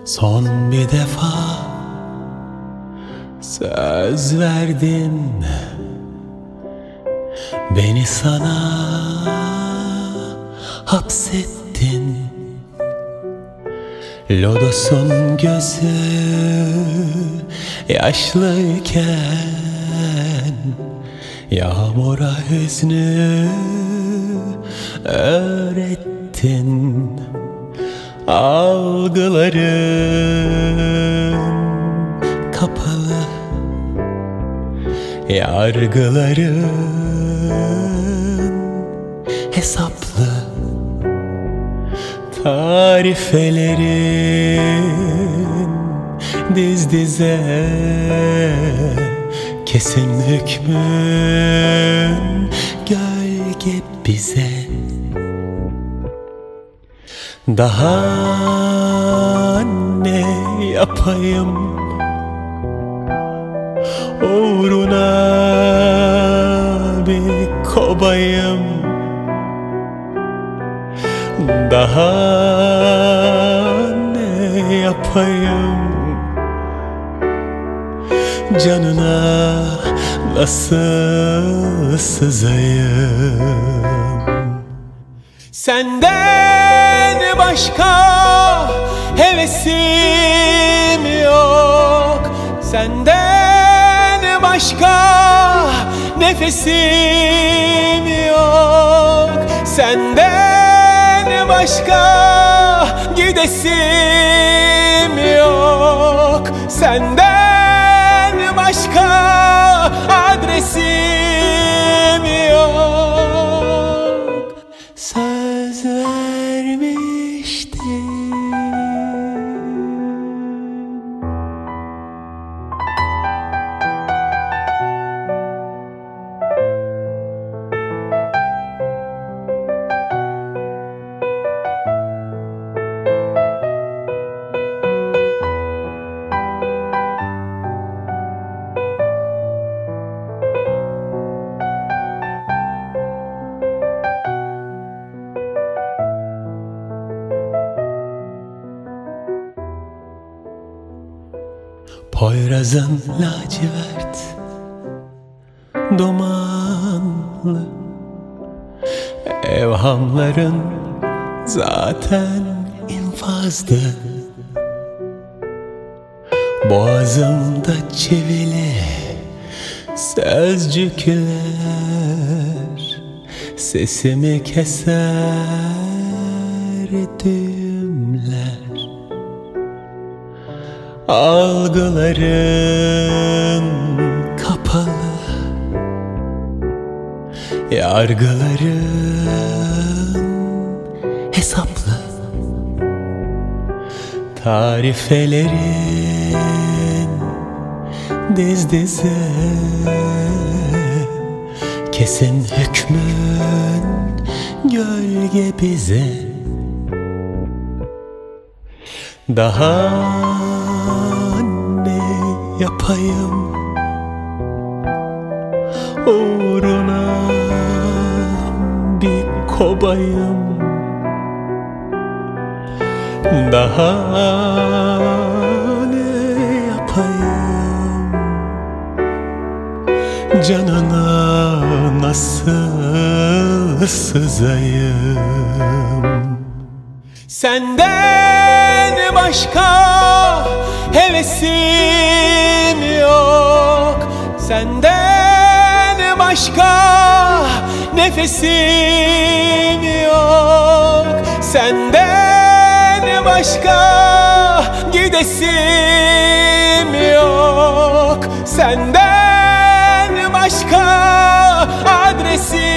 Son bir defa söz verdin, beni sana hapsettin. Lodos'un gözü yaşlıyken yağmura hüznü öğrettin. Algılarım kapalı, yargıların hesaplı, tarifelerin diz dize, kesin hükmün gölge bize. Daha ne yapayım uğruna bir kobayım. Daha ne yapayım canına nasıl sızayım. Senden başka hevesim yok, senden başka nefesim yok, senden başka gidesim yok, senden başka adresim yok. Söz vermiştim. Poyraz'ın lacivert dumanlı evhamların zaten infazdı. Boğazımda çivili sözcükler sesimi keser düğümler. Algıların kapalı, yargıların hesaplı, tarifelerin diz dize, kesin hükmün gölge bize. Daha ne yapayım uğruna bir kobayım. Daha ne yapayım canına nasıl sızayım. Senden başka hevesim yok, senden başka nefesim yok, senden başka gidesim yok, senden başka adresim